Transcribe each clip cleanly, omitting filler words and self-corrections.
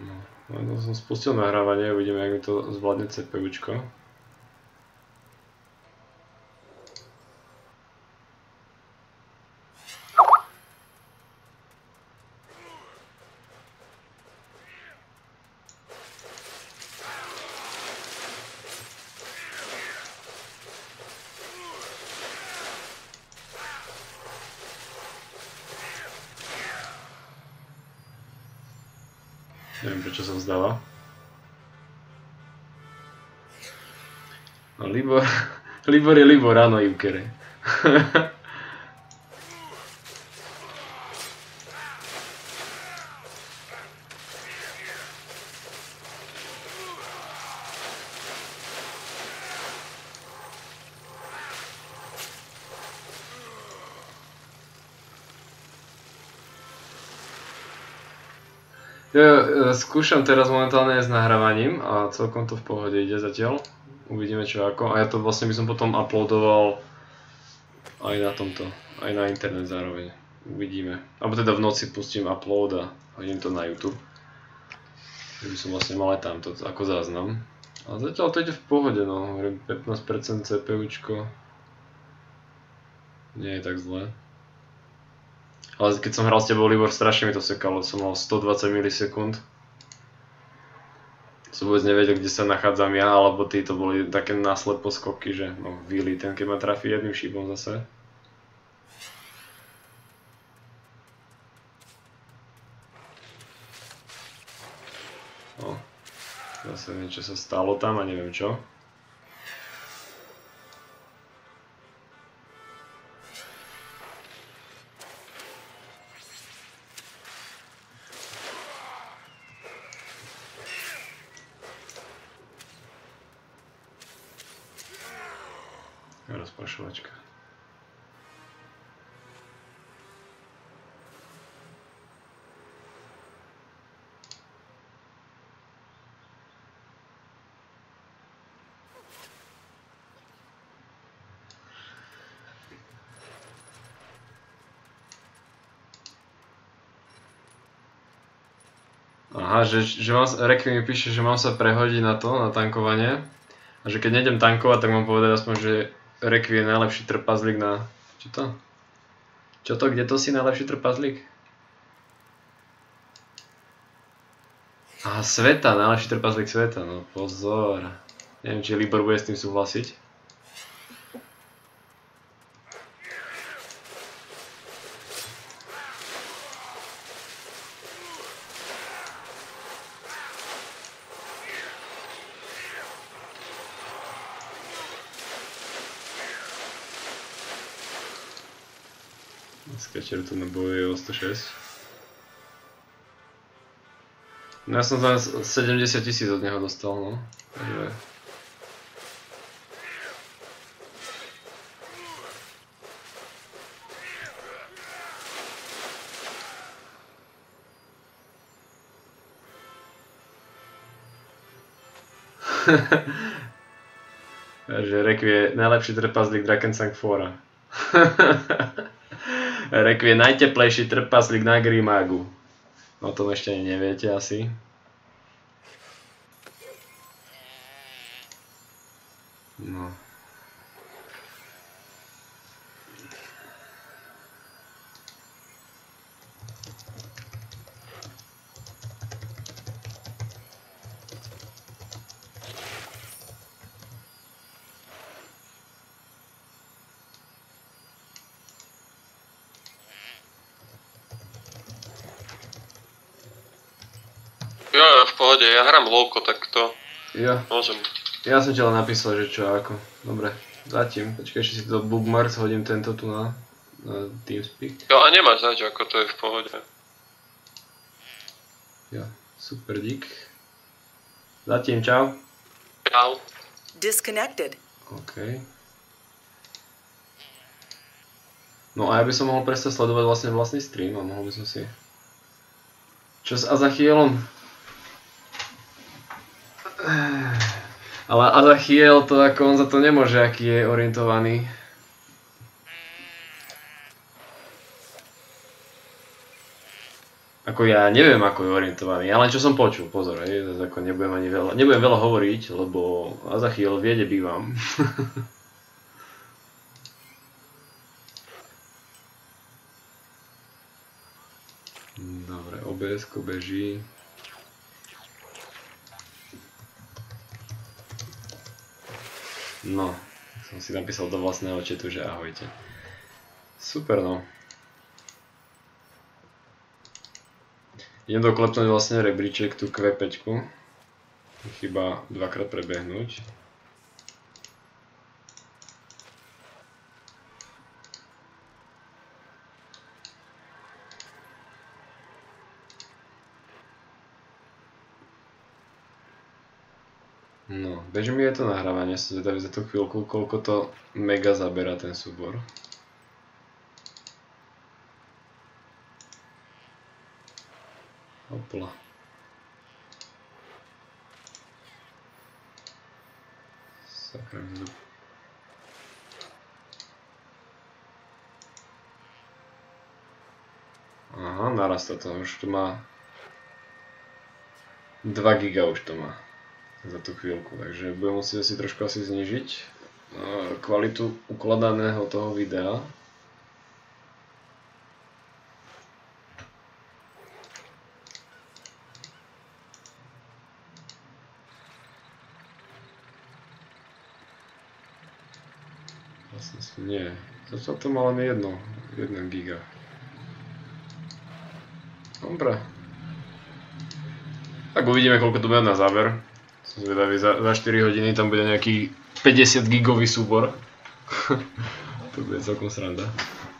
No, som spustil nahrávanie, uvidíme, jak mi to zvládne CPUčko. Neviem, prečo sa vzdáva. No, Libor je Libor, áno, Imkere. Ja skúšam teraz momentálne s nahrávaním a celkom to v pohode ide zatiaľ. Uvidíme čo ako. A ja to vlastne by som potom uploadoval aj na tomto, aj na internet zároveň. Uvidíme. Alebo teda v noci pustím upload a hodím to na YouTube. Že by som vlastne mal aj tamto ako záznam. A zatiaľ to ide v pohode, no. Hovorím 15% CPUčko. Nie je tak zlé. Ale keď som hral s tebou, Libor, strašne mi to sekalo, som mal 120 milisekúnd. Som vôbec nevedel, kde sa nachádzam ja, alebo tí to boli také náslepo skoky, že no Willy, ten keď ma trafí jedným šípom zase. No, zase niečo sa stalo tam a neviem čo. Rozprašovačka. Aha, že Requiem mi píše, že mám sa prehodiť na to, na tankovanie. A že keď nejdem tankovať, tak mám povedať aspoň, že Requiem je najlepší trpazlík na... Čo to? Čo to? Kde to si najlepší trpazlík? Aha, sveta, najlepší trpazlík sveta, no pozor. Neviem, či Libor bude s tým súhlasiť. Skačer tu bojuje o 106. No ja som za 70 000 od neho dostal, no. Takže... Takže Requiem je najlepší trpazlík Drakensang 4. Requiem je najteplejší trpaslík na Grimagu. O tom ešte ani neviete asi. No. Jo, v pohode, ja hrám lowko, tak to Jo. môžem. Ja som ti len napísal, že čo ako. Dobre, zatím. Počkaj, ešte si to bookmarks, hodím tento tu na TeamSpeak. Jo, a nemáš zač, ako to je v pohode. Jo, super dík. Zatím, čau. Čau. Disconnected. OK. No a ja by som mohol prestať sledovať vlastný stream a mohol by som si... Čo s Azachielom? Ale Azachiel to ako on za to nemôže, aký je orientovaný. Ako ja neviem, ako je orientovaný, ja len čo som počul, pozor, hej, zase ako nebudem veľa hovoriť, lebo Azachiel vie, kde bývam. Dobre, OBS-ko beží. No, som si napísal do vlastného chatu, že ahojte. Super, no. Idem doklepnúť vlastne rebríček, tú Q5. Chyba dvakrát prebehnúť. No, beží mi je to nahrávanie, som zvedavý za tú chvíľku, koľko to mega zabera ten súbor. Hopla. Sakra mi to... Aha, narastá to, už to má... 2 giga už to má za tú chvíľku, takže budem musieť asi trošku znížiť kvalitu ukladaného toho videa. Nie, to má len 1 giga. Dobre. Tak uvidíme, koľko to bude na záver. Som zvedavý, za 4 hodiny tam bude nejaký 50 gigový súbor. To bude celkom sranda.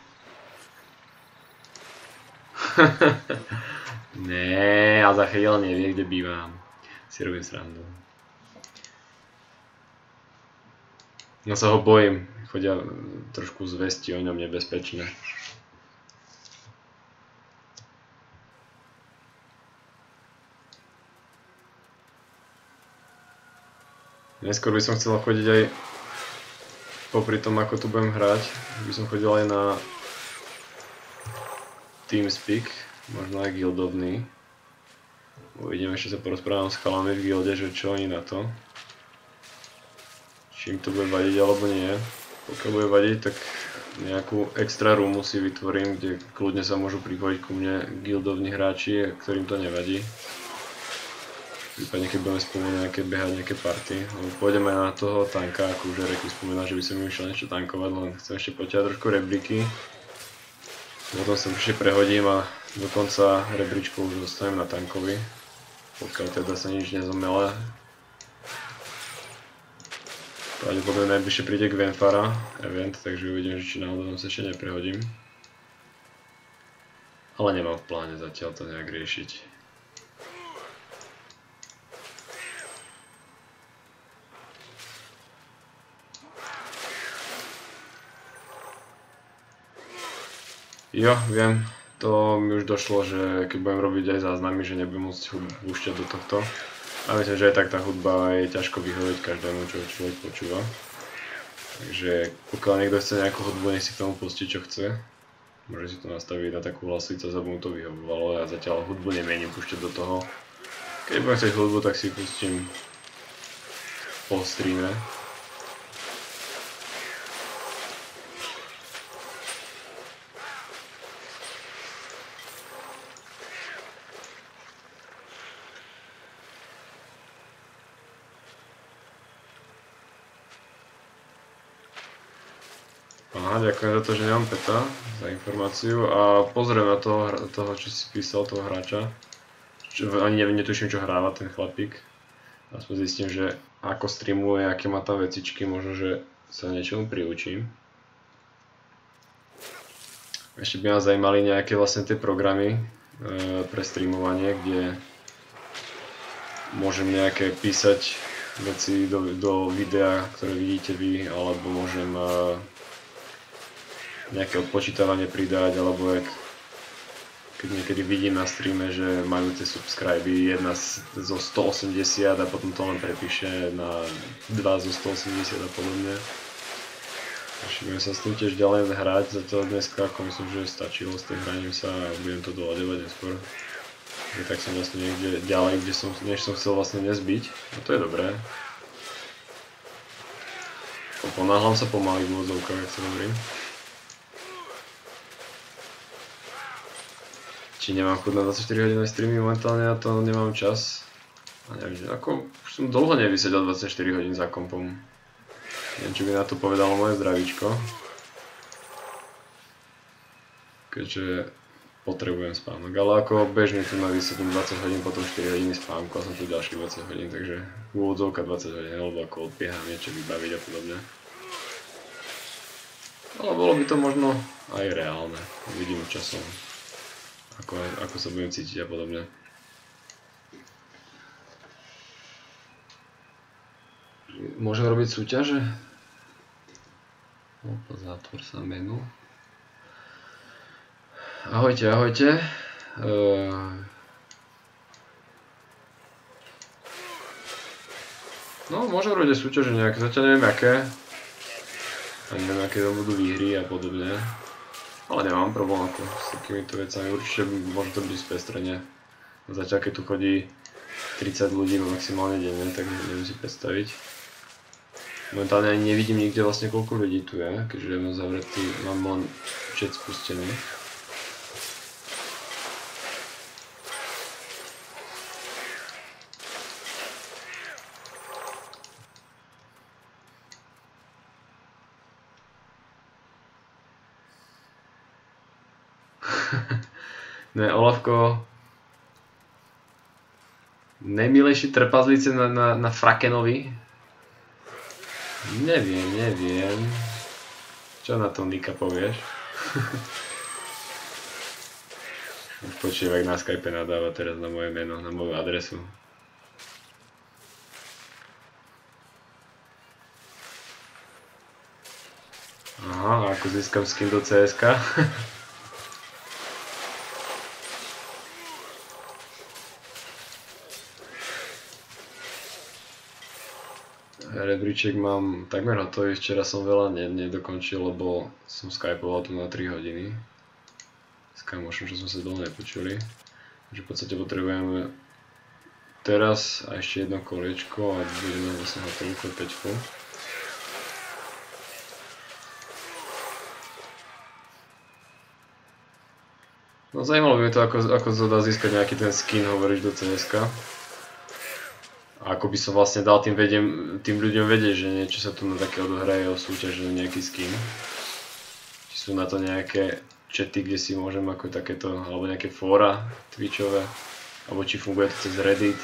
Nee, Azachiel nevie, kde bývam. Si robím srandu. Ja sa ho bojím. Chodia trošku zvesti o ňom nebezpečné. Neskôr by som chcel chodiť aj popri tom, ako tu budem hrať. By som chodil aj na TeamSpeak, možno aj guildovný. Uvidíme, ešte sa porozprávam s chalami v guilde, že čo oni na to. Čím to bude vadiť alebo nie. Pokiaľ bude vadiť, tak nejakú extra roomu si vytvorím, kde kľudne sa môžu pripojiť ku mne guildovní hráči, ktorým to nevadí. Prípadne keď budeme spomínať behať nejaké party. Pôjdeme na toho tanka, ako už Reky spomínal, že by som išiel niečo tankovať, len chcem ešte potiať trošku rebríky. Potom sa ešte prehodím a do konca rebríčku už dostanem na tankovi. Pokiaľ teda sa nič nezomele. Pravdepodobne najbližšie príde Gwenfara event, takže uvidím, že či náhodou sa ešte neprehodím. Ale nemám v pláne zatiaľ to nejak riešiť. Jo, viem, to mi už došlo, že keď budem robiť aj záznamy, že nebudem môcť hudbu púšťať do tohto. A myslím, že aj tak tá hudba je ťažko vyhovieť každému, čo človek počúva. Takže pokiaľ niekto chce nejakú hudbu, nech si k tomu pustiť, čo chce. Môže si to nastaviť na takú hlasivosť, aby mu to vyhovovalo. Ja zatiaľ hudbu nemienim púšťať do toho. Keď budem chcieť hudbu, tak si pustím po streame. Aha, ďakujem za to, že nemám peta, za informáciu a pozriem na toho, čo si písal, toho hráča. Ani netuším, čo hráva ten chlapík. Aspoň zistím, že ako streamuje, aké má tam vecičky, možno, že sa niečomu priučím. Ešte by ma zajímali nejaké vlastne tie programy pre streamovanie, kde môžem nejaké písať veci do videa, ktoré vidíte vy, alebo môžem nejaké odpočítavanie pridať, alebo keď niekedy vidím na streame, že majú tie subscriby jedna zo 180 a potom to len prepíše na 2 zo 180 a podobne. Takže budem sa s tým tiež ďalej hrať, zatiaľ dneska ako myslím, že stačilo s tým hraním sa a budem to doľadevať neskôr. Tak som vlastne niekde ďalej, než som chcel vlastne nezbiť. No to je dobré. Ponáhľam sa pomaly v úvodzovkách, ak sa hovorím. Či nemám chuť na 24 hodinové streamy, momentálne na to nemám čas. A neviem, ako už som dlho nevysedel 24 hodín za kompom. Neviem, či by na to povedalo moje zdravíčko. Keďže potrebujem spánok, ale ako bežne tu na vysedím 20 hodín, potom 4 hodiny spánku a som tu ďalších 20 hodín, takže úvodzovka 20 hodín, alebo ako odbieham niečo vybaviť a podobne. Ale bolo by to možno aj reálne, uvidím časom, ako sa budem cítiť a podobne. Môžem robiť súťaže? Zatvor sa menu. Ahojte, ahojte. No, môžem robiť aj súťaže nejaké, zatiaľ neviem aké. A neviem aké to budú výhry a podobne. Ale nemám problém ako s takýmito vecami, určite môže to byť spestrenie. Zatiaľ keď tu chodí 30 ľudí maximálne denne, tak neviem si predstaviť. Momentálne ani nevidím nikde vlastne koľko ľudí tu je, keďže mám zavretý, mám len chat spustený. Ne, Olavko. Najmilejší trpazlíci na Frakenovi? Neviem. Čo na tom Nika povieš? Už počívak na Skype nadáva teraz na moje meno, na moju adresu. Aha, ako získam skin do CSK? Rebríček mám takmer hotový, včera som veľa nedokončil, lebo som skypoval tu na 3 hodiny s kamošom, čo sme sa dlho nepočuli. Takže v podstate potrebujeme teraz a ešte jedno koliečko a budeme vlastne hotovú klepečku. No zajímalo by mi to, ako sa dá získať nejaký ten skin, hovoríš, do CSK. A ako by som vlastne dal tým ľuďom vedieť, že niečo sa tu na také odohraje o súťaž, nejaký skin. Či sú na to nejaké chaty, kde si môžem ako takéto, alebo nejaké fóra twitchové, alebo či funguje to cez Reddit.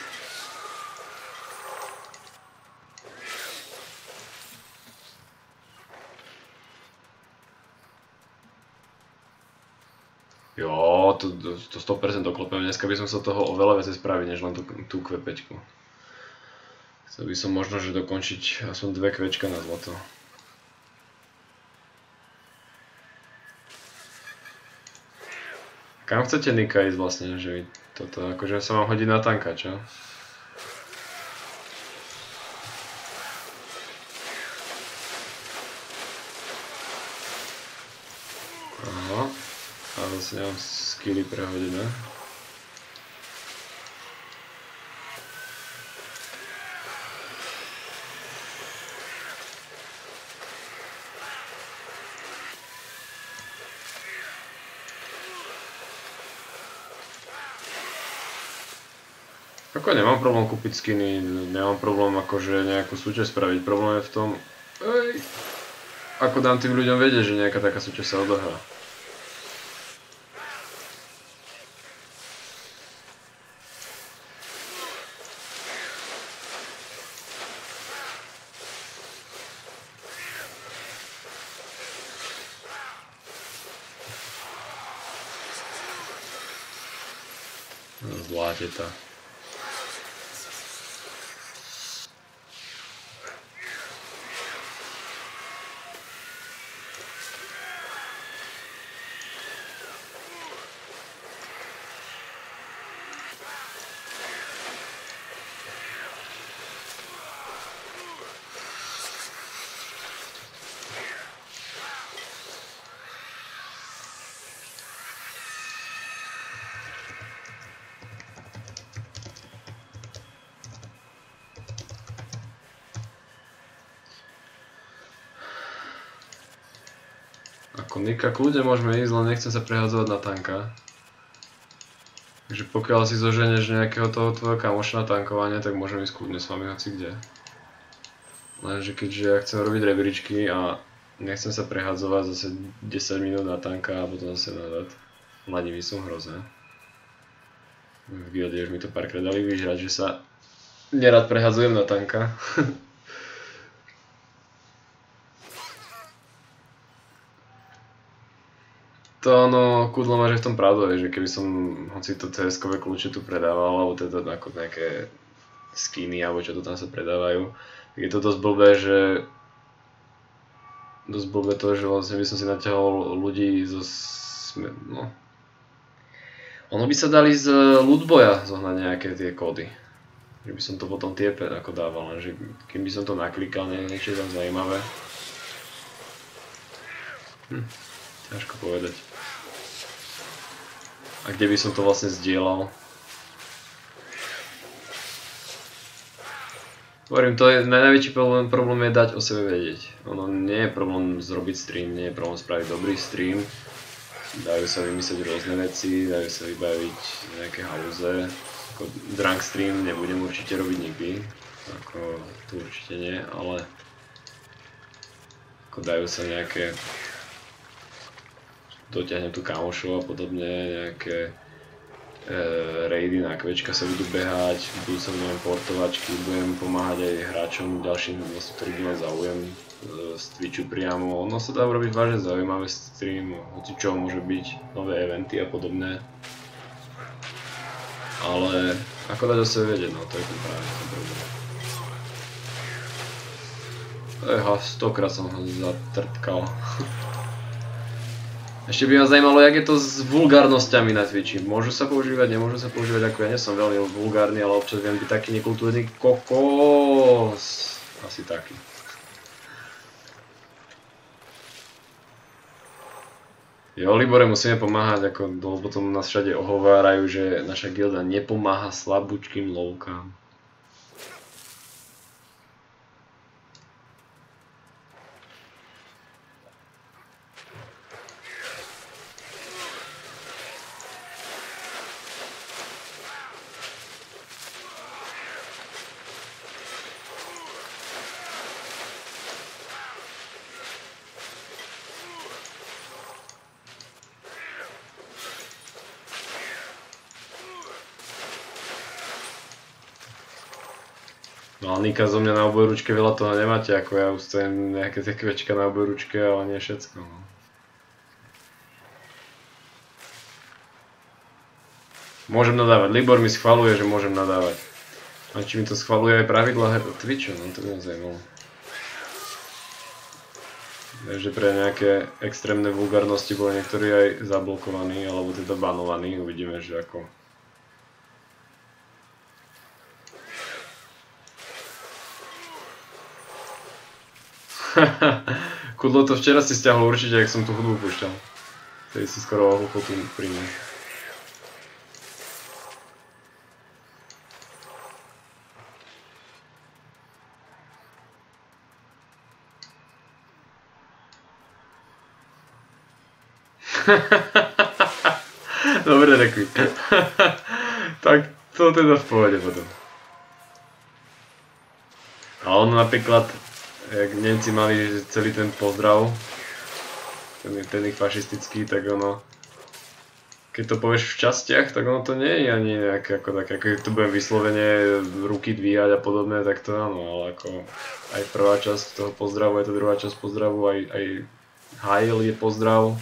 Jo, to 100% doklopem. Dneska by som sa toho oveľa viacej spraviť, než len tú kvepeťku. Chcel by som možno, že dokončiť aspoň 2 kvečka na zlato. Kam chcete Nika ísť vlastne, že vy toto, akože sa vám hodí na tanka, čo? Aha, a zase nemám skilly prehodené. Ako nemám problém kúpiť skiny, nemám problém akože nejakú súťaž spraviť, problém je v tom, ako dám tým ľuďom vedieť, že nejaká taká súťaž sa odohrá. Zlá teta. Nika, kľudne môžeme ísť, len nechcem sa prehadzovať na tanka. Takže pokiaľ si zoženeš nejakého toho tvojho kamoša na tankovanie, tak môžem ísť kľudne s vami hoci kde. Lenže keďže ja chcem robiť rebríčky a nechcem sa prehadzovať zase 10 minút na tanka a potom zase nazad. Mladivý som hrozné. V guilde už mi to párkrát dali vyžrať, že sa nerad prehadzujem na tanka. To ono, kudlo máš v tom pravdu, že keby som hoci to CS-kové kľúče tu predával, alebo teda ako nejaké skiny, alebo čo to tam sa predávajú, tak je to dosť blbé, že to, že vlastne by som si natiahol ľudí zo no. Ono by sa dali z lootboya zohnať nejaké tie kódy. Že by som to potom tiepe ako dával, lenže kým by som to naklikal, niečo je tam zaujímavé. Ťažko povedať. A kde by som to vlastne zdieľal? Hovorím, to je najväčší problém je dať o sebe vedieť. Ono nie je problém zrobiť stream, nie je problém spraviť dobrý stream. Dajú sa vymyslieť rôzne veci, dajú sa vybaviť nejaké halúze. Ako drunk stream nebudem určite robiť nikdy. Ako tu určite nie, ale ako dajú sa nejaké dotiahnem tu kamošov a podobne, nejaké raidy na kvečka sa budú behať, budú sa budem portovačky, budem pomáhať aj hráčom ďalším, ktorí majú záujem z Twitchu priamo. Ono sa dá robiť vážne zaujímavé stream, hoci čo môže byť, nové eventy a podobné. Ale ako dať o sebe vedieť, no to je to práve ten problém. Eha, 100-krát som ho zatrtkal. Ešte by ma zajímalo, jak je to s vulgárnosťami na Twitchi. Môžu sa používať, nemôžu sa používať, ako ja nie som veľmi vulgárny, ale občas viem byť taký nekultúrny kokos. Asi taký. Jo, Libore, musíme pomáhať, ako potom nás všade ohovárajú, že naša gilda nepomáha slabúčkým lovkám. No a Nika zo mňa na obojručke veľa toho nemáte, ako ja ustojím nejaké tie kvečka na obojručke, ale nie všetko. No. Môžem nadávať, Libor mi schvaľuje, že môžem nadávať. A či mi to schvaľuje aj pravidla Twitchu, no to by ma zaujímalo. Takže pre nejaké extrémne vulgárnosti boli niektorí aj zablokovaní, alebo teda banovaní, uvidíme, že ako. Kudlo to včera si stiahol určite, ak som tú hudbu púšťal. Vtedy si skoro ohúchol tu pri mne. Dobre, Rekvi. Tak to teda v pohode potom. A ono napríklad jak Nemci mali celý ten pozdrav, ten ich fašistický, tak ono, keď to povieš v častiach, tak ono to nie je ani nejaké ako také, keď to budem vyslovene ruky dvíjať a podobne, tak to áno, ale ako aj prvá časť toho pozdravu, aj tá druhá časť pozdravu, aj Heil je pozdrav.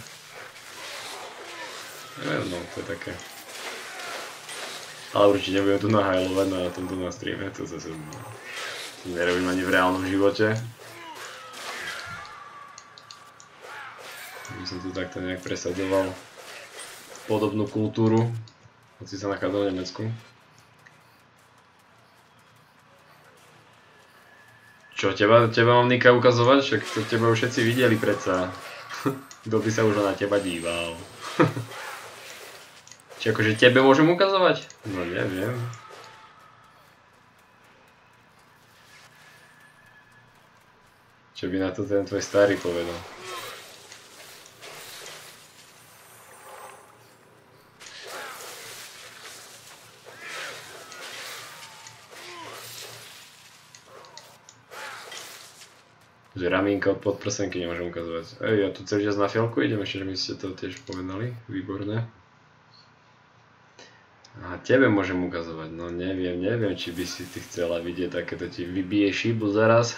Neviem, no, to je také. Ale určite nebudem tu nahajlovať na tomto na streame, to zase nerobím ani v reálnom živote. By som tu takto nejak presadzoval podobnú kultúru, hoci sa nachádzam v Nemecku. Čo, teba mám Nika ukazovať? Však to teba už všetci videli predsa. Kto by sa už na teba díval. Či akože tebe môžem ukazovať? No neviem. Čo by na to ten tvoj starý povedal? Že ramínka od podprsenky nemôžem ukazovať. Ja tu celý čas na fialku idem, ešte, že mi ste to tiež povedali. Výborné. A tebe môžem ukazovať, no neviem, či by si ty chcela vidieť takéto, ti vybije šibu zaraz.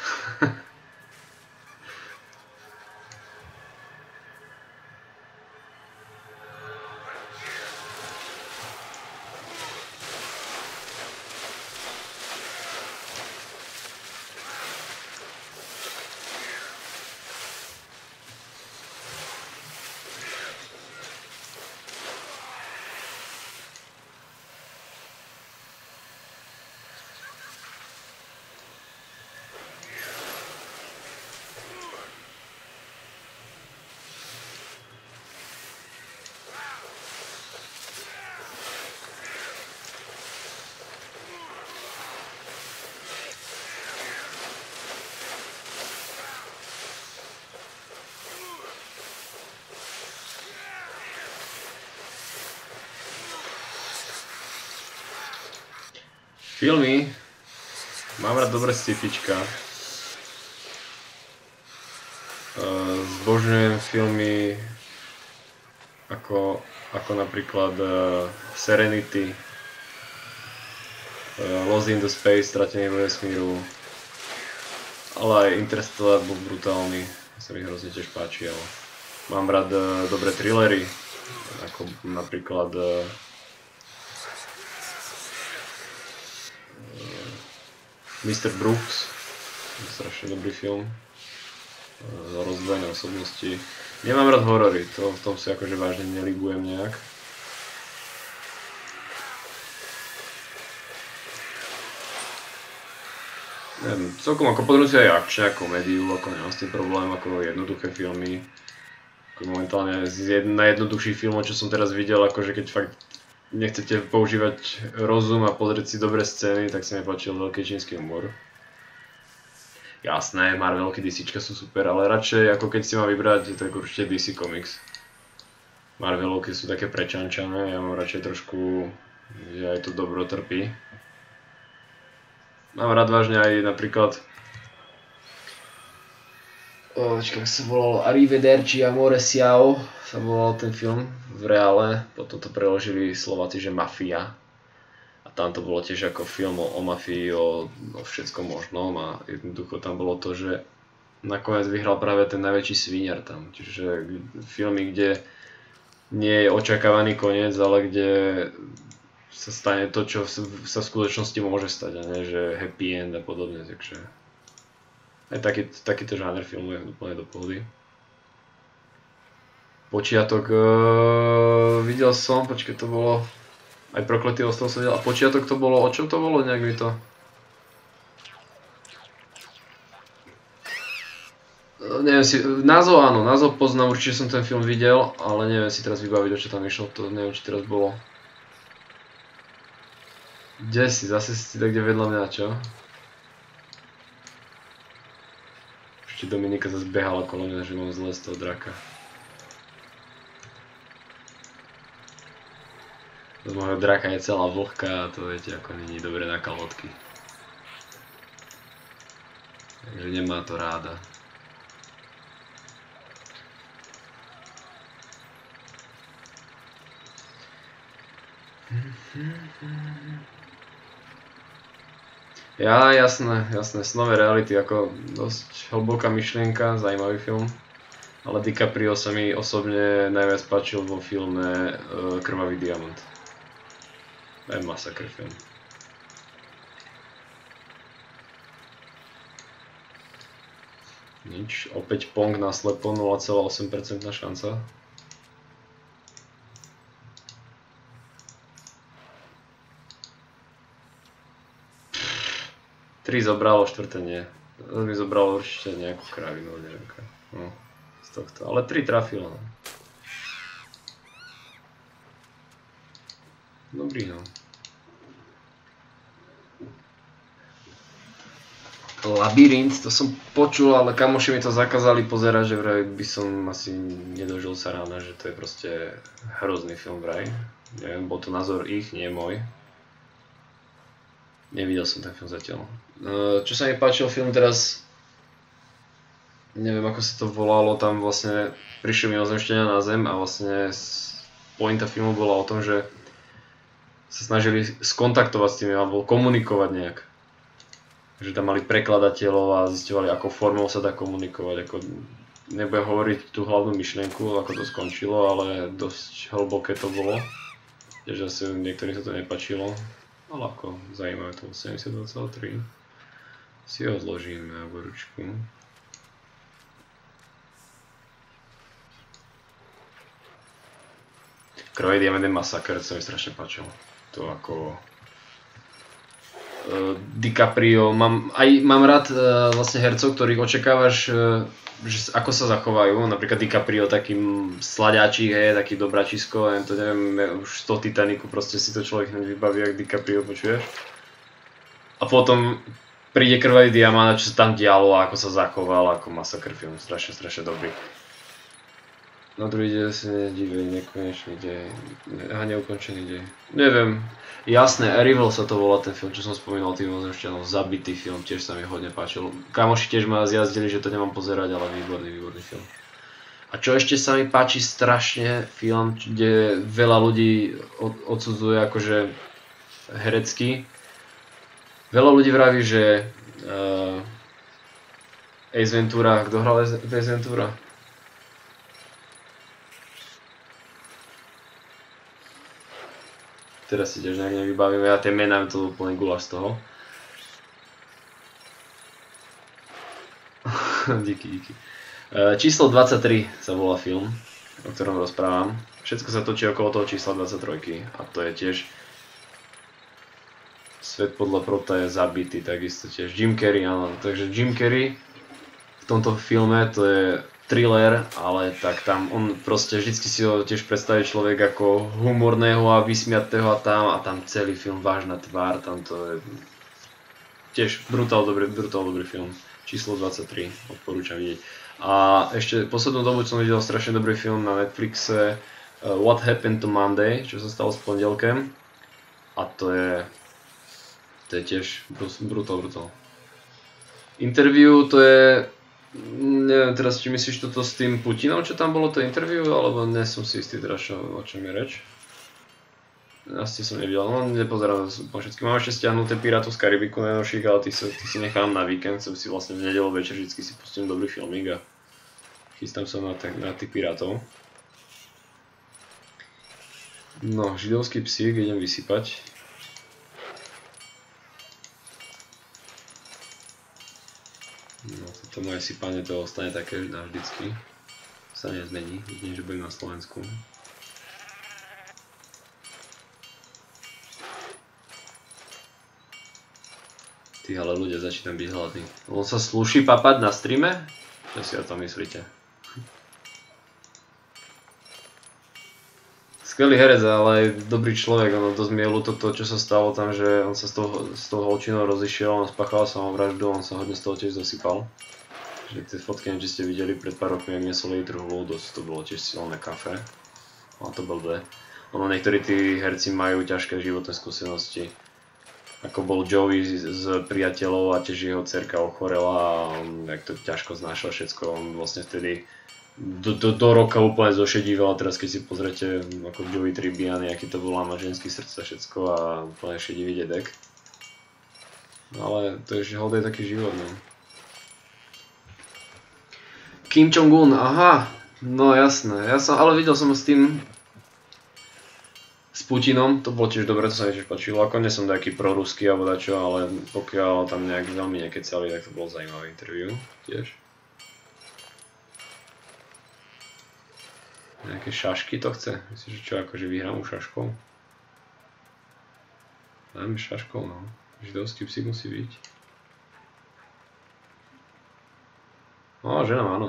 Filmy. Mám rád dobré sci-fička. Zbožňujem filmy ako napríklad Serenity, Lost in the Space, Stratený vo vesmíru, ale aj Interstellar bol brutálny, sa mi hrozne tiež páči, ale mám rád dobré thrillery, ako napríklad Mr. Brooks, strašne dobrý film o rozdvojenej osobnosti. Nemám rád horory, v tom si akože vážne nelibujem nejak. Neviem, celkom ako pozriem si aj akčne, komédiu, ako nemám s tým problém, ako jednoduché filmy. Ako momentálne najjednoduchší film, čo som teraz videl, akože keď fakt nechcete používať rozum a pozrieť si dobré scény, tak sa mi páčil Veľký čínsky humor. Jasné, Marvelky, DCčka sú super, ale radšej ako keď si mám vybrať, tak určite DC Comics. Marvelovky sú také prečančané, ja mám radšej trošku, že aj to dobro trpí. Mám rád vážne aj napríklad jak sa volal, Arrivederci Amore Ciao sa volal ten film v reále, potom to preložili Slováci, že Mafia. A tam to bolo tiež ako film o mafii, o všetkom možnom a jednoducho tam bolo to, že nakoniec vyhral práve ten najväčší svíňar tam. Čiže filmy, kde nie je očakávaný koniec, ale kde sa stane to, čo sa v skutočnosti môže stať, a nie že happy end a podobne, takže aj takýto žáner filmu je úplne do pohody. Počiatok videl som, počkej, to bolo aj Prokletý ostrov som videl, a Počiatok to bolo, o čom to bolo, nejak mi to? Neviem si, názov áno, názov poznám, určite som ten film videl, ale neviem si teraz vybaviť, o čo tam išlo, to neviem, či teraz bolo. Kde si, zase si tak kde vedľa mňa, čo? Ešte Dominika zase behala okolo mňa, že mám zle z toho draka. Z môjho draka je celá vlhká a to viete, ako není dobre na kalhotky. Takže nemá to ráda. Ja, jasné, snové reality, ako dosť hlboká myšlienka, zaujímavý film. Ale DiCaprio sa mi osobne najviac páčil vo filme Krvavý diamant. To je masakr film. Nič, opäť Pong na slepo, 0,8% šanca. Tri zobralo, štvrté nie. To mi zobralo určite nejakú kravinu, neviem. No, z tohto. Ale 3 trafilo. No. Dobrý, no. Labyrint, to som počul, ale kamoši mi to zakázali pozerať, že vraj by som asi nedožil sa rána, že to je proste hrozný film vraj. Neviem, bol to názor ich, nie môj. Nevidel som ten film zatiaľ. Čo sa mi páčil film teraz, neviem ako sa to volalo, tam vlastne prišli mimozemšťania na Zem a vlastne pointa filmu bola o tom, že sa snažili skontaktovať s tými alebo komunikovať nejak. Že tam mali prekladateľov a zisťovali, akou formou sa dá komunikovať. Ako, nebudem hovoriť tú hlavnú myšlienku, ako to skončilo, ale dosť hlboké to bolo. Tiež asi niektorým sa to nepáčilo. Ale ako zaujímavé to 72,3. Si ho odložíme na ručku. Krvavý diamant je masaker, to sa mi strašne páčilo. To ako DiCaprio, mám rád vlastne hercov, ktorých očakávaš, že ako sa zachovajú. Napríklad DiCaprio, taký sladáčik, taký dobračisko, to neviem, už z toho Titanicu proste si to človek hneď vybaví, jak DiCaprio, počuješ. A potom príde Krvavý diamant, čo sa tam dialo a ako sa zachoval, ako masaker film, strašne dobrý. Na druhý deň si nedivej, nekonečný dej, neukončený dej. Neviem, jasné, Arrival sa to volá ten film, čo som spomínal tým mimozemšťanom, zabitý film, tiež sa mi hodne páčil. Kamoši tiež ma zjazdili, že to nemám pozerať, ale výborný film. A čo ešte sa mi páči strašne, film, kde veľa ľudí odsudzuje akože herecky. Veľa ľudí vraví, že Ace Ventura, kto hral Ace Ventura? Teraz si tiež nejak nevybavím, ja tie mená to úplne guláš z toho. díky. Číslo 23 sa volá film, o ktorom rozprávam. Všetko sa točí okolo toho čísla 23 a to je tiež Svet podľa Prota je zabitý, takisto tiež Jim Carrey, áno. Takže Jim Carrey v tomto filme to je thriller, ale tak tam on proste vždycky si ho tiež predstaví človek ako humorného a vysmiatého a tam celý film vážna tvár, tam to je tiež brutál dobrý film. Číslo 23, odporúčam vidieť. A ešte poslednú dobu som videl strašne dobrý film na Netflixe What Happened to Monday, čo sa stalo s pondelkem. A to je tiež brutál. Interview to je, neviem teraz, či myslíš toto s tým Putinom, čo tam bolo to interview, alebo nie som si istý teraz, o čom je reč. Asi som nevidel, no nepozerám po všetky. Mám ešte stiahnuté Pirátov z Karibiku najnovších, ale ty si nechám na víkend, som si vlastne v nedeľu večer vždycky si pustím dobrý filmík a chystám sa na tých Pirátov. No, židovský psík idem vysypať. No, toto moje sypanie to ostane také navždycky. Sa nezmení, vidím, že budem na Slovensku. Ty ale ľudia, začínam byť hladný. On sa slúši papať na streame? Čo si o tom myslíte? Skvelý herec, ale aj dobrý človek, ono dosť mi je ľúto to, čo sa stalo tam, že on sa s tou holčinou rozišiel, on spáchal samovraždu, on sa hodne z toho tiež zasypal. Že tie fotky, či ste videli pred pár rokmi, ak nesol litru hľu, dosť to bolo tiež silné kafe. A to blbé. Ono niektorí tí herci majú ťažké životné skúsenosti. Ako bol Joey z Priateľov a tiež jeho dcerka ochorela a on to ťažko znášal všetko, on vlastne vtedy do roka úplne zošedíval a teraz keď si pozrete ako Joey Tribbiani, aký to bol má ženský srdce všetko a úplne šedivý dedek. No ale to je hold je taký život, no. Kim Jong-un, aha, no jasné, ale videl som ho s tým s Putinom, to bolo tiež dobre, to sa mi tiež páčilo, ako nie som taký proruský alebo dačo, ale pokiaľ tam nejak veľmi nekecali, tak to bolo zaujímavé interview tiež. Nejaké šašky to chce? Myslíš, že čo, akože vyhrám už šaškou? Dáme šaškou, no. Židovský psík musí byť. No, žena áno.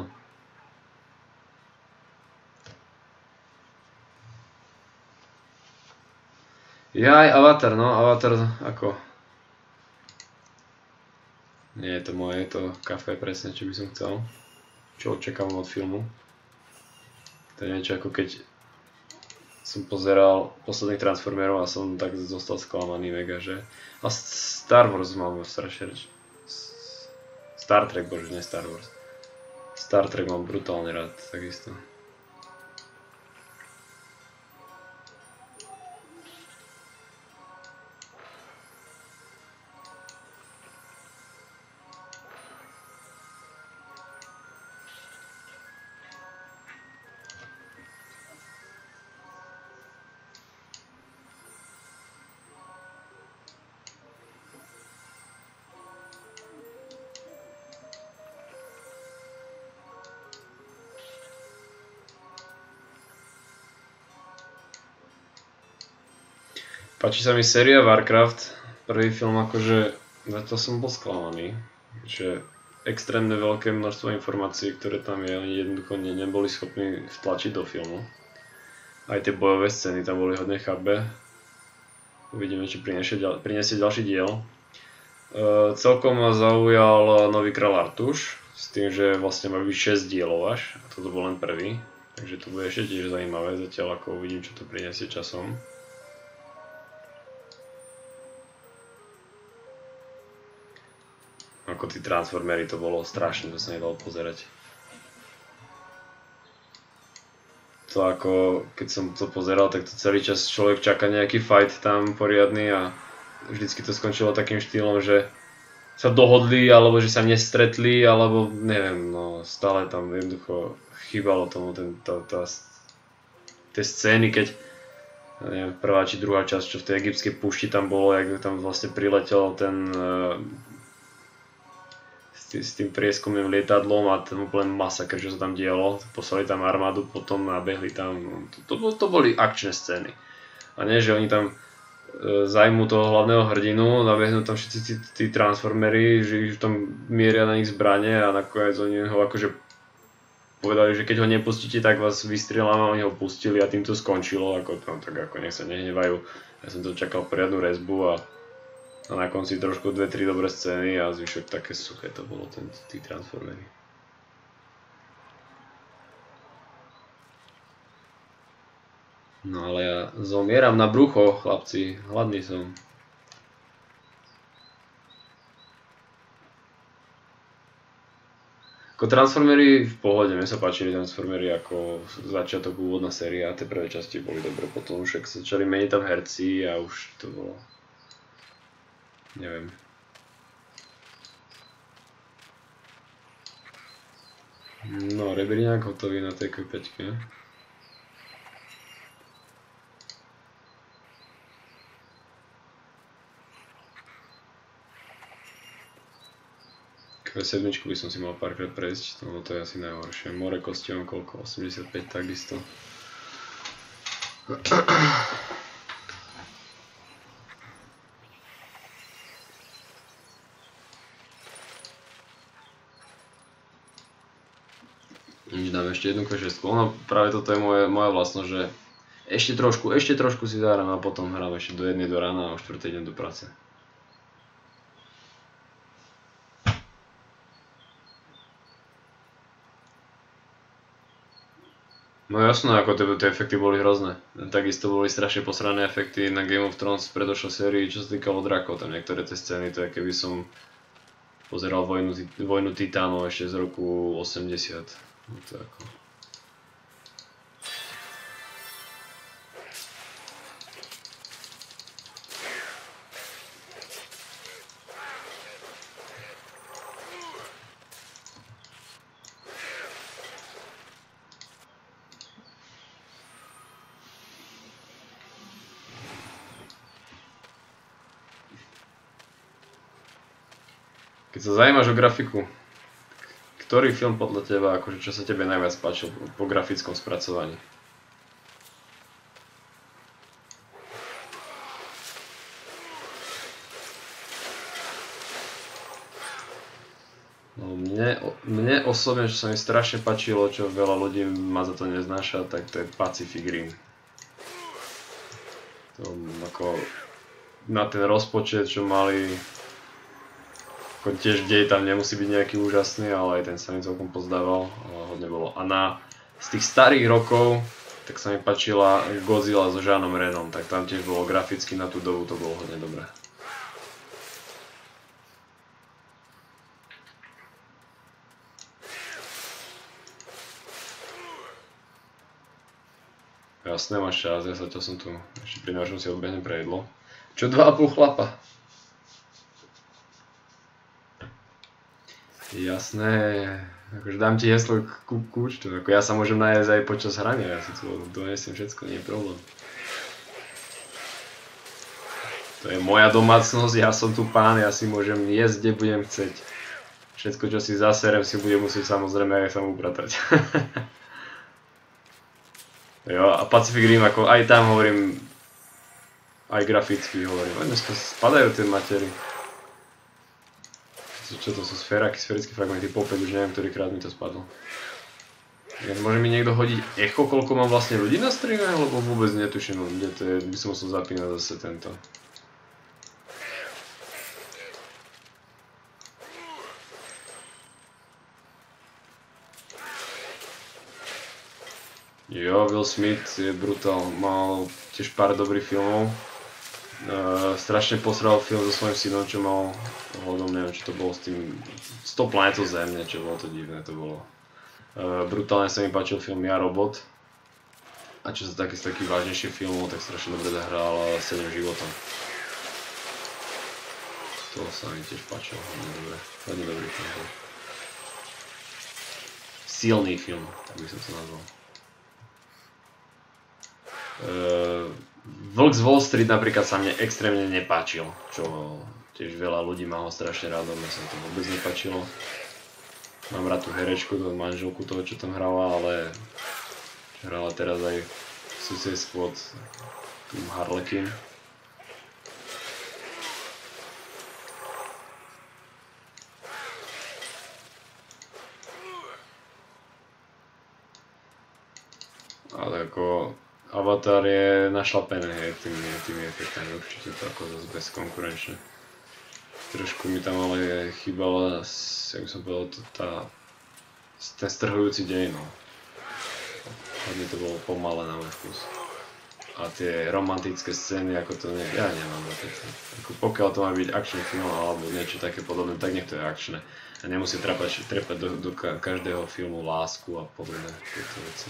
Jaj, Avatar, no, Avatar ako? Nie je to moje, je to kafe presne, čo by som chcel. Čo očakávam od filmu. To je niečo ako keď som pozeral posledných Transformerov a som tak zostal sklamaný mega, že... A Star Wars mám strašne reč. Star Trek, bože, nie Star Wars. Star Trek mám brutálne rád, takisto. Páči sa mi séria Warcraft, prvý film akože, zatiaľ som bol sklamaný, že extrémne veľké množstvo informácií, ktoré tam je, oni jednoducho neboli schopní vtlačiť do filmu. Aj tie bojové scény tam boli hodne chabé. Uvidíme, či prinesie ďalší diel. Celkom ma zaujal nový kráľ Artuš, s tým, že vlastne má byť 6 dielov až, a toto bol len prvý. Takže to bude ešte tiež zaujímavé, zatiaľ ako uvidím, čo to prinesie časom. Ako tí Transformery, to bolo strašné, to sa nedalo pozerať. To ako, keď som to pozeral, tak to celý čas človek čaká nejaký fight tam poriadny a vždycky to skončilo takým štýlom, že sa dohodli, alebo že sa nestretli, alebo neviem, no stále tam jednoducho chýbalo tomu tie scény, keď neviem, prvá či druhá časť, čo v tej egyptskej púšti tam bolo, jak tam vlastne priletel ten s tým prieskumným lietadlom a ten úplne masaker, čo sa tam dialo. Poslali tam armádu, potom nabehli tam. To boli akčné scény. A nie, že oni tam zajmú toho hlavného hrdinu, nabehnú tam všetci tí transformery, že tam mieria na nich zbrane a nakoniec oni ho akože povedali, že keď ho nepustíte, tak vás vystrieľame a oni ho pustili a tým to skončilo. Ako, no, tak ako nech sa nehnevajú. Ja som to čakal poriadnu rezbu a na konci trošku 2-3 dobré scény a zvyšok také suché to bolo, tí transformery. No ale ja zomieram na brucho, chlapci, hladný som. Ako Transformery v pohode, mne sa páčili Transformery ako začiatok, úvodná séria, tie prvé časti boli dobre, potom už sa začali meniť tam herci a už to bolo... Neviem. No, rebríňák hotový na tej Q5. Q7 by som si mal párkrát prejsť, no to je asi najhoršie. More kosti mám koľko? 85 takisto. Dám ešte jednu Q6. Ono práve toto je moja vlastnosť, že ešte trošku si zahrám a potom hrám ešte do 1 do rána a o 4 idem do práce. No jasno, ako tie efekty boli hrozné. Takisto boli strašne posrané efekty na Game of Thrones v predošlej sérii, čo sa týkalo drakov. Tam niektoré tie scény, to je keby som pozeral vojnu titánov ešte z roku 80. No to ako... Keď sa zaujímaš o grafiku, ktorý film podľa teba, akože čo sa tebe najviac páčil po grafickom spracovaní? No mne osobne, čo sa mi strašne páčilo, čo veľa ľudí ma za to neznáša, tak to je Pacific Rim. To ako na ten rozpočet, čo mali, tiež dej tam nemusí byť nejaký úžasný, ale aj ten sa mi celkom pozdával, hodne bolo. A z tých starých rokov, tak sa mi páčila Godzilla so Jeanom Renom, tak tam tiež bolo graficky na tú dobu, to bolo hodne dobré. Jasné, máš čas, ja zatiaľ som tu. Ešte pri nožom si odbehnem pre jedlo. Čo 2,5 chlapa? Jasné, akože dám ti heslo k účtu, ako ja sa môžem najesť aj počas hrania, ja si tu donesiem všetko, nie je problém. To je moja domácnosť, ja som tu pán, ja si môžem jesť, kde budem chceť. Všetko, čo si zaserem, si budem musieť samozrejme aj sám upratať. Jo, a Pacific Rim, ako aj tam hovorím, aj graficky hovorím, aj dneska spadajú tie matery. Čo to sú sférické fragmenty, po 5 už neviem, ktorýkrát mi to spadlo. Môže mi niekto hodiť echo, koľko mám vlastne ľudí na streame, lebo vôbec netuším, kde to je, by som musel zapínať zase tento. Jo, Will Smith je brutál, mal tiež pár dobrých filmov. Strašne posral film so svojím synom, čo mal ohľadom, neviem čo to bolo s tým, s tou planetou Zem, niečo bolo to divné to bolo. Brutálne sa mi páčil film Ja, Robot. A čo sa z takých vážnejších filmov, tak strašne dobre zahral 7 životov. To sa mi tiež páčilo, hodne dobrý film. Silný film, tak by som to nazval. Vlk z Wall Street napríklad sa mne extrémne nepáčil, čo tiež veľa ľudí má ho strašne rád, mne sa to vôbec nepáčilo. Mám rád tú herečku, tú manželku toho, čo tam hrala, ale hrala teraz aj Suicide Squad, tú Harlequin. Ale ako Avatar je našlapené, hej, tými efektami, určite to ako zase bezkonkurenčné. Trošku mi tam ale chýbala, jak by som povedal, ten strhujúci dej, no. Hodne to bolo pomalé na môj vkus. A tie romantické scény, ako to ja nemám také. Ako pokiaľ to má byť action film alebo niečo také podobné, tak nech to je akčné. A nemusí trepať do každého filmu lásku a podobné tieto veci.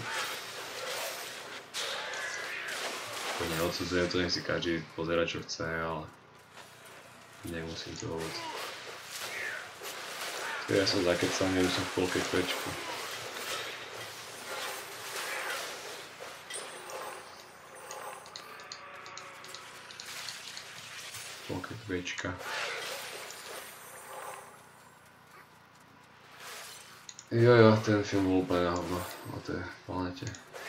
Neodsudzujem to, nech si každý pozera čo chce, ale nemusím to vôbec. Ja som zakecaný, už som v polke kvečku. Polke kvečka. Jojo, ten film bol úplne na hovno o tej planete.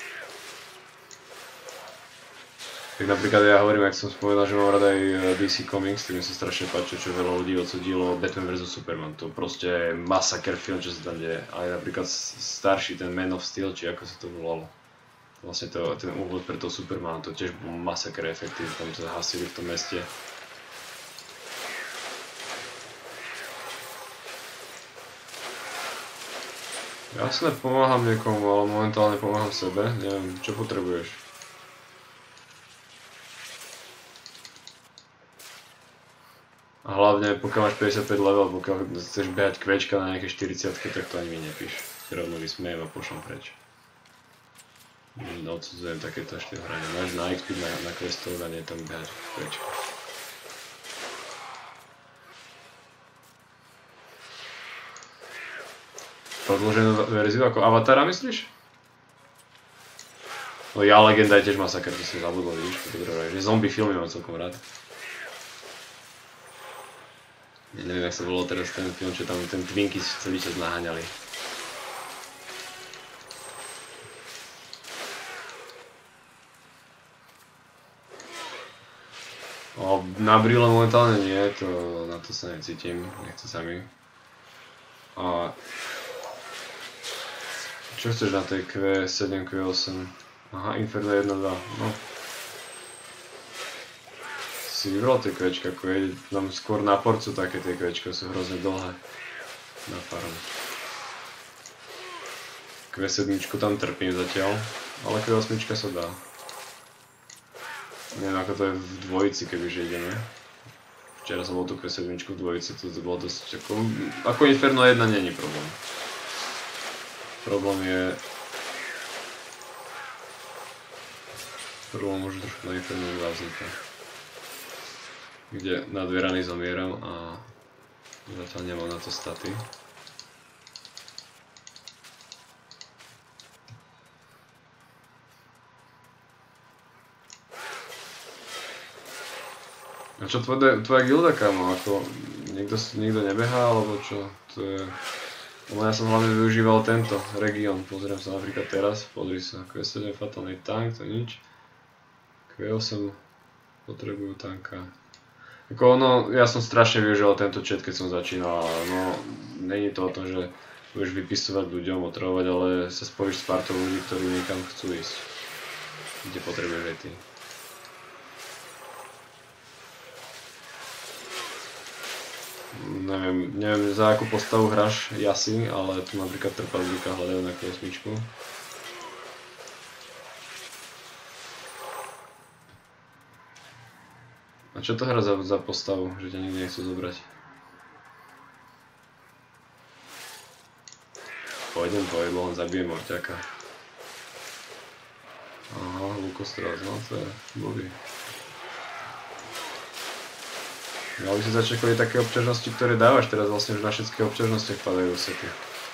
Tak napríklad ja hovorím, ak som spomenul, že mám rada aj DC Comics, ktorým sa strašne páči, čo veľa ľudí odsudilo Batman vs Superman. To proste je masaker film, čo sa tam deje. Ale napríklad starší, ten Man of Steel, či ako sa to volalo. Vlastne ten úvod pre toho Supermana, to tiež bol masaker efekty, tam sa hasili v tom meste. Jasne, pomáham niekomu, ale momentálne pomáham sebe, neviem, čo potrebuješ. A hlavne, pokiaľ máš 55 level, pokiaľ chceš behať kvečka na nejaké 40, tak to ani mi nepíš. Rovno vysmejem a pošlom preč. Odsudzujem takéto štýl hrania. Máš na XP na questov a nie tam behať kvečka. Predloženú verziu ako Avatara, myslíš? No Ja, Legenda je tiež masaker, to som zabudol, vidíš? Že zombie filmy mám celkom rád. Ja neviem, jak sa volal teraz ten film, čo tam ten Twinkies celý čas naháňali. Na brýle momentálne nie, na to sa necítim, nechce sa mi. A čo chceš na tej Q7, Q8? Aha, Inferno 1, 2, no. Si vybral tie kvečka, ako je, tam skôr na porcu také tie kvečka, sú hrozne dlhé na farmu. Q7 tam trpím zatiaľ, ale Q8 sa dá. Neviem ako to je v dvojici, kebyže ideme. Včera som bol tu Q7 v dvojici, to bolo dosť ako Inferno 1 není problém. Problém je Prvom už trošku na Infernu 2 vzniká. Kde na 2 rany zomieram a zatiaľ nemám na to staty. A čo tvoja gilda, kamo? Ako nikto nebehá, alebo čo? To je... Lebo ja som hlavne využíval tento región. Pozriem sa napríklad teraz, pozri sa, Q7 fatálny tank, to nič. Q8 potrebujú tanka. Ako ono, ja som strašne využíval tento chat, keď som začínal, no není to o tom, že budeš vypisovať ľuďom, otravovať, ale sa spojíš s partou ľudí, ktorí niekam chcú ísť. Kde potrebuješ aj ty. Neviem za akú postavu hráš Yassi, ale tu napríklad trpazlíka hľadajú na Q8. A čo to hra za postavu, že ťa nikdy nechcú zobrať? Pôjdem, len zabijem Morťaka. Aha, lukostraz, no to je blbý. Mal by si začať chodiť také obťažnosti, ktoré dávaš, teraz vlastne už na všetky obťažnostiach padajú sety.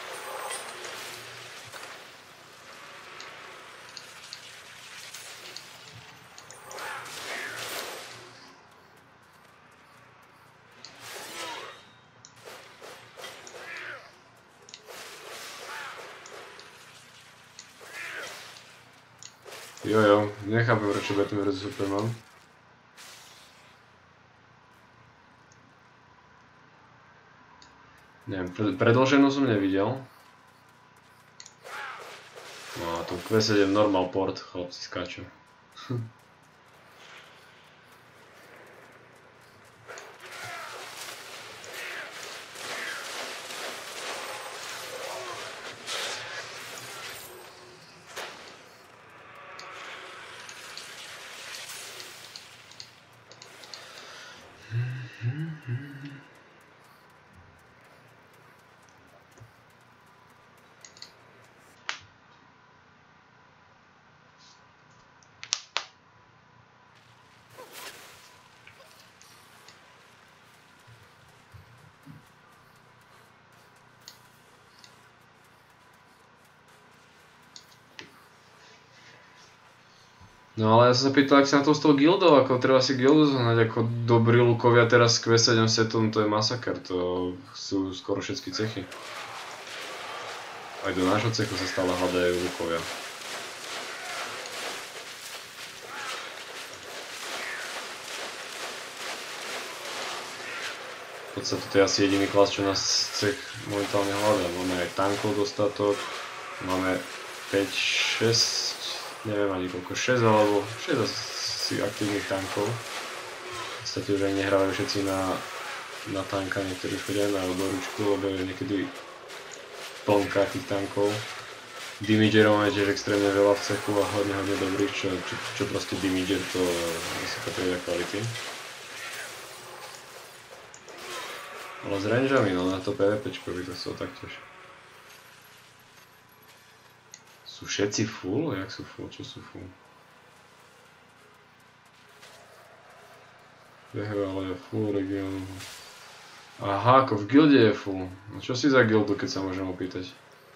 Jojo, nechápem, prečo Batman vs Superman. Neviem, predĺženú som nevidel. No a tu Q7 normal port, chlapci skáču. No ale ja som sa pýtal, ak sa na to s tou gildou, ako treba si gildu zohnať, ako dobrí lukovia teraz s Q7 setom, to je masaker, to sú skoro všetky cechy. Aj do nášho cechu sa stále hľadajú lukovia. V podstate to je asi jediný klas, čo nás cech momentálne hľadá. Máme aj tankov dostatok, máme 5, 6, neviem ani koľko, 6 alebo 6 asi aktívnych tankov. V podstate už aj nehrávajú všetci na tanka, niektorí už chodia na oboručku, lebo je niekedy plnka tých tankov. Damagerov máme tiež extrémne veľa v cechu a hodne dobrých, čo proste damager, to je vysoká trieda kvality. Ale s rangeami, no na to PvPčko by to chcel taktiež. Sú všetci full? Jak sú full? Čo sú full? Behajú, ale je full region. Aha, ako v gilde je full. No čo si za gildu, keď sa môžem opýtať?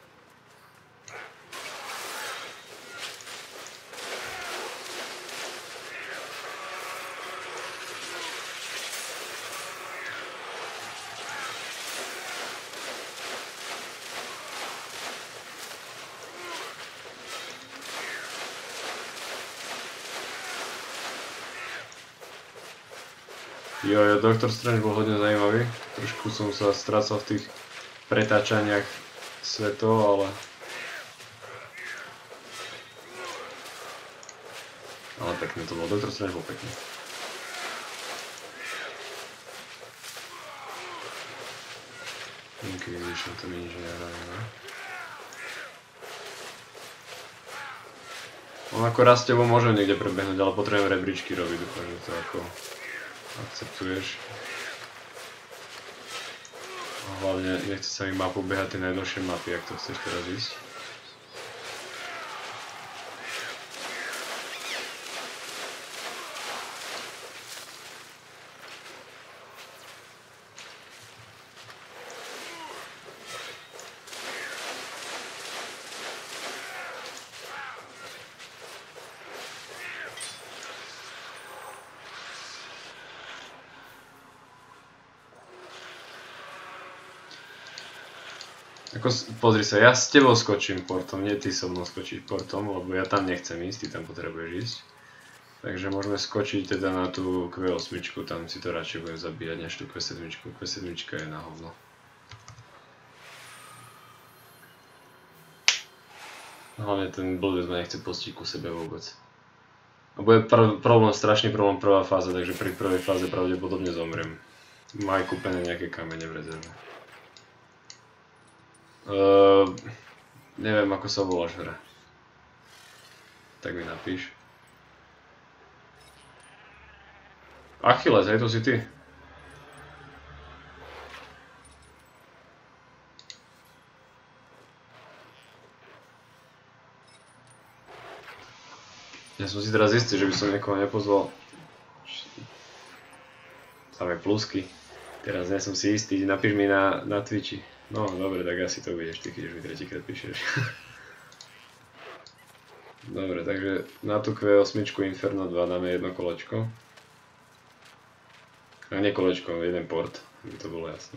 Jo, Doctor Strange bol hodne zaujímavý. Trošku som sa strácal v tých pretáčaniach svetov, ale... Ale pekne to bol, Doctor Strange bol pekný. Inquisition, to mi nič nehraje, ne? On ako raz s tebou môžem niekde prebehnúť, ale potrebujem rebríčky robiť, dúfam, že to ako... akceptuješ. A hlavne nechce sa mi mapu behať tie najdlhšie mapy, ak to chceš teraz ísť. Pozri sa, ja s tebou skočím portom, nie ty so mnou skočíš portom, lebo ja tam nechcem ísť, ty tam potrebuješ ísť. Takže môžeme skočiť teda na tú Q8, tam si to radšej budem zabíjať než tú Q7, Q7 je na hovno. Hlavne ten blbec ma nechce postiť ku sebe vôbec. A bude strašný problém prvá fáza, takže pri prvej fáze pravdepodobne zomriem. Má aj kúpené nejaké kamene v rezerve. Neviem ako sa voláš hra. Tak mi napíš. Achilles, hej, to si ty? Ja som si teraz istý, že by som niekoho nepozval. Samé plusky. Teraz nie som si istý, napíš mi na Twitchi. No dobre, tak asi to budeš, ty keď už mi tretíkrát píšeš. Dobre, takže na tú Q8 Inferno 2 dáme jedno kolečko. A nie kolečko, jeden port, aby to bolo jasné.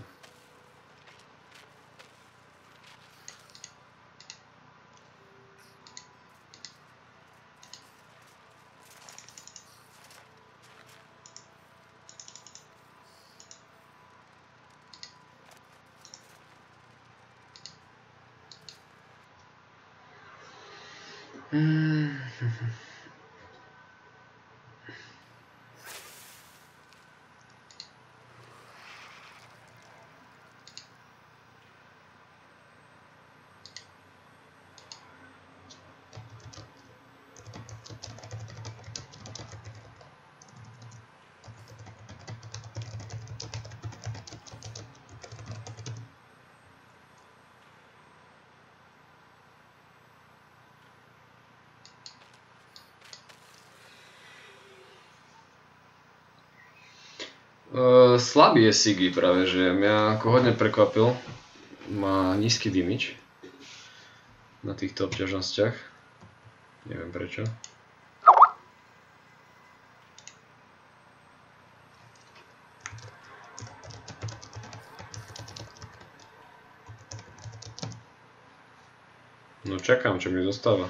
Slabý je Siggy práve, že mňa ako hodne prekvapil. Má nízky damage na týchto obťažnostiach. Neviem prečo. No čakám, čo mi zostáva.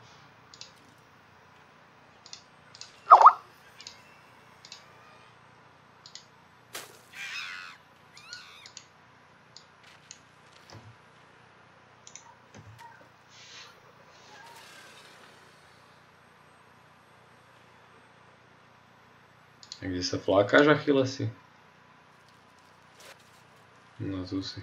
A kde sa flákáš, Achillesi? No tu si.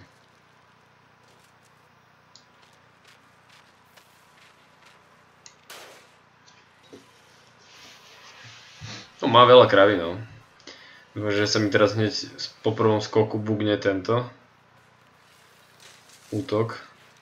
No má veľa kravy, no. Dúfam, že sa mi teraz hneď po prvom skoku bugne tento útok.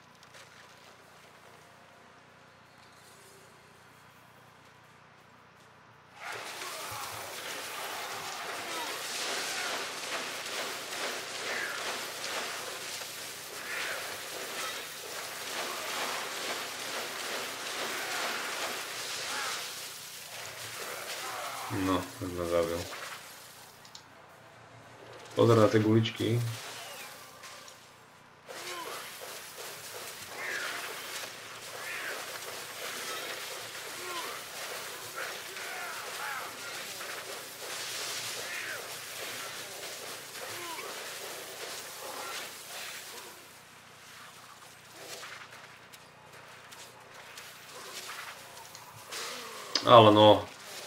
No, tak ma zabil. Pozor na tie guličky. Ale no.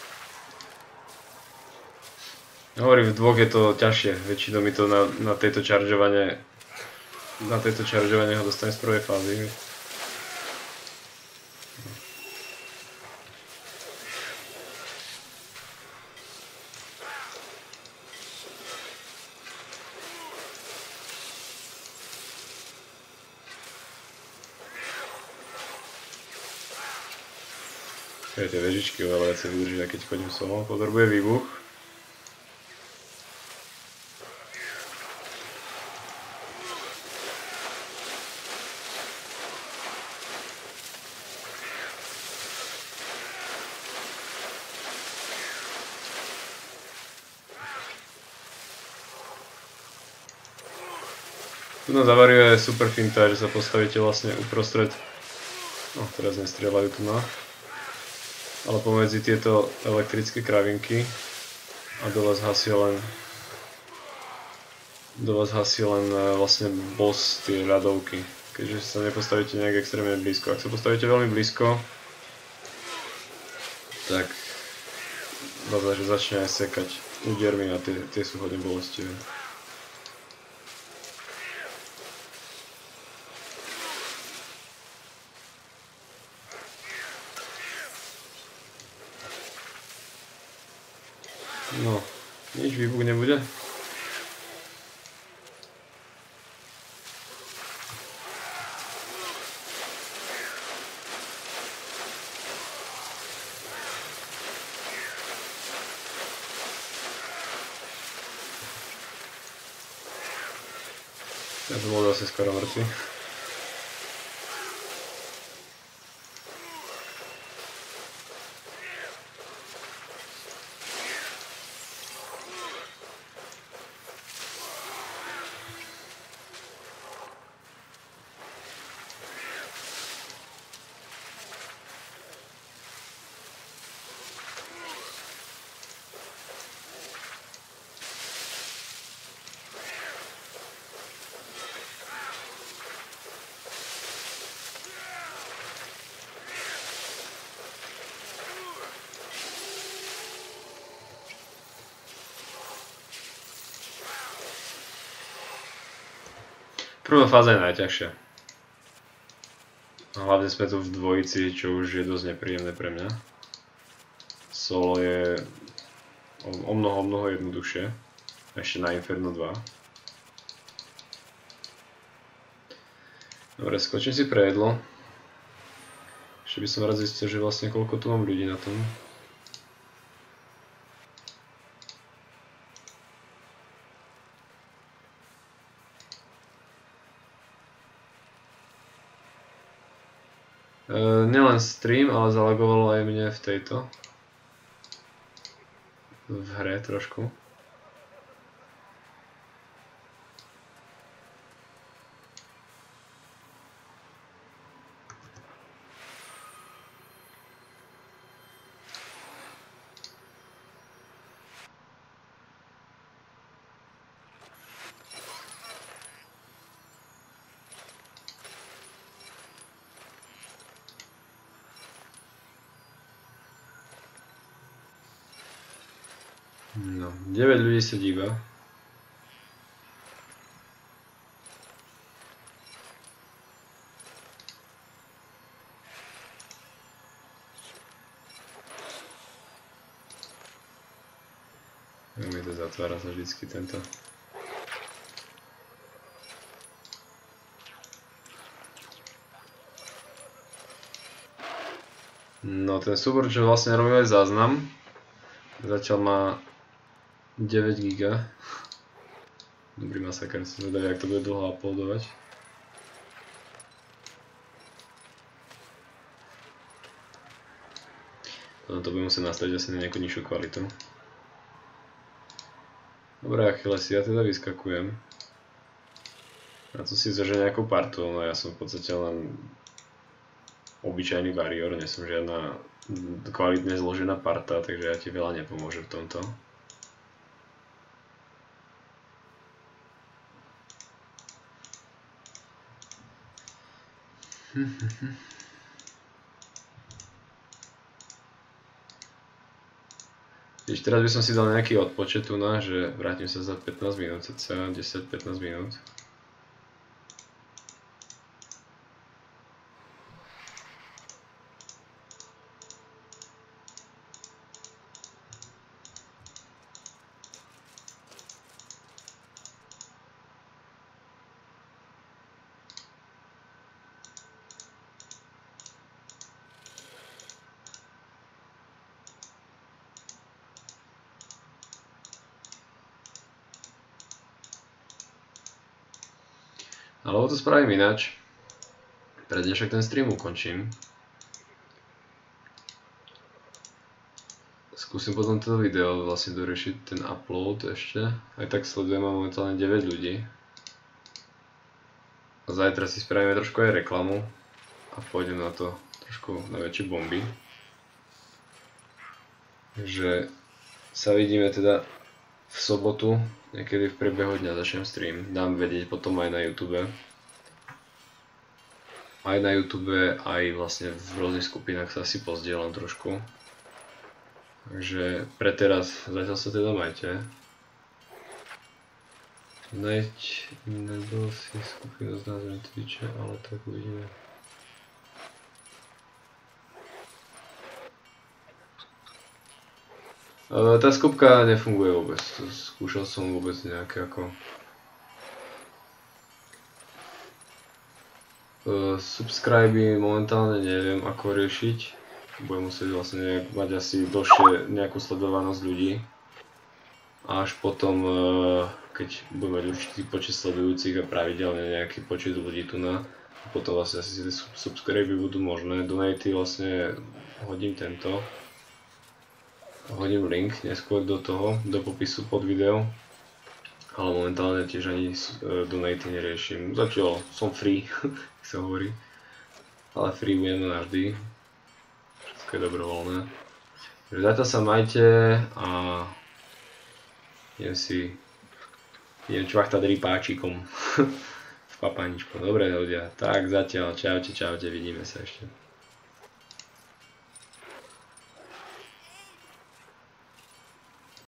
Hovorím, v dvoch je to ťažšie, väčšinou mi to na tejto čaržovanie ho dostane z prvej fázy. Tie vežičky oveľa viac vydržia, keď chodím solo. Potrebuje výbuch. Tu na Zavariu je super finta, že sa postavíte vlastne uprostred. No, teraz nestrieľajú tu na. Ale pomedzi tieto elektrické kravinky a do vás hasí len vlastne boss tie ľadovky, keďže sa nepostavíte nejak extrémne blízko. Ak sa postavíte veľmi blízko, tak že začne aj sekať údermi a tie sú hodne bolestivé. No, nič výbuch nebude. Ja to bol zase skoro mŕtvy. Prvá fáza je najťažšia. A hlavne sme tu v dvojici, čo už je dosť nepríjemné pre mňa. Solo je o mnoho jednoduchšie. Ešte na Inferno 2. Dobre, skočím si pre jedlo. Ešte by som rád zistil, že vlastne koľko tu mám ľudí na tom. Nielen stream, ale zalagovalo aj mne v tejto. V hre trošku. No, 9 ľudí sa díva. Mi to zatvára sa vždycky tento. No, ten súbor, čo vlastne robí aj záznam, zatiaľ má 9 giga. Dobrý masaker, som zvedavý, jak to bude dlho uploadovať. Potom to budem musieť nastaviť asi na nejakú nižšiu kvalitu. Dobre, Achilles, ja teda vyskakujem. Na to si zože nejakú partu, no ja som v podstate len obyčajný warrior, nie som žiadna kvalitne zložená parta, takže ja ti veľa nepomôžem v tomto. Ešte teraz by som si dal nejaký odpočet tu na, že vrátim sa za 15 minút, cca 10-15 minút. Alebo to spravím ináč. Pre dnešok ten stream ukončím. Skúsim potom toto video vlastne doriešiť ten upload ešte. Aj tak sledujem momentálne 9 ľudí. Zajtra si spravíme trošku aj reklamu a pôjdem na to trošku na väčšie bomby. Takže sa vidíme teda v sobotu, niekedy v priebehu dňa začnem stream. Dám vedieť potom aj na YouTube. Aj na YouTube, aj vlastne v rôznych skupinách sa asi pozdielam trošku. Takže pre teraz zatiaľ sa teda majte. Nebyl si skupinu s názvom Twitche, ale tak uvidíme. Tá skupka nefunguje vôbec, skúšal som vôbec nejaké ako... Subscriby momentálne neviem ako riešiť. Budem musieť vlastne mať asi dlhšie nejakú sledovanosť ľudí. A až potom, keď budem mať určitý počet sledujúcich a pravidelne nejaký počet ľudí tu na, potom vlastne asi tie subscriby budú možné. Donaty vlastne hodím tento. Hodím link neskôr do toho, do popisu pod video. Ale momentálne tiež ani donaty neriešim. Zatiaľ som free, jak sa hovorí. Ale free budem navždy. Všetko je dobrovoľné. Zatiaľ sa majte a idem čvachtať rybáčikom v papaničku. Dobre ľudia, tak zatiaľ, čaute, vidíme sa ešte.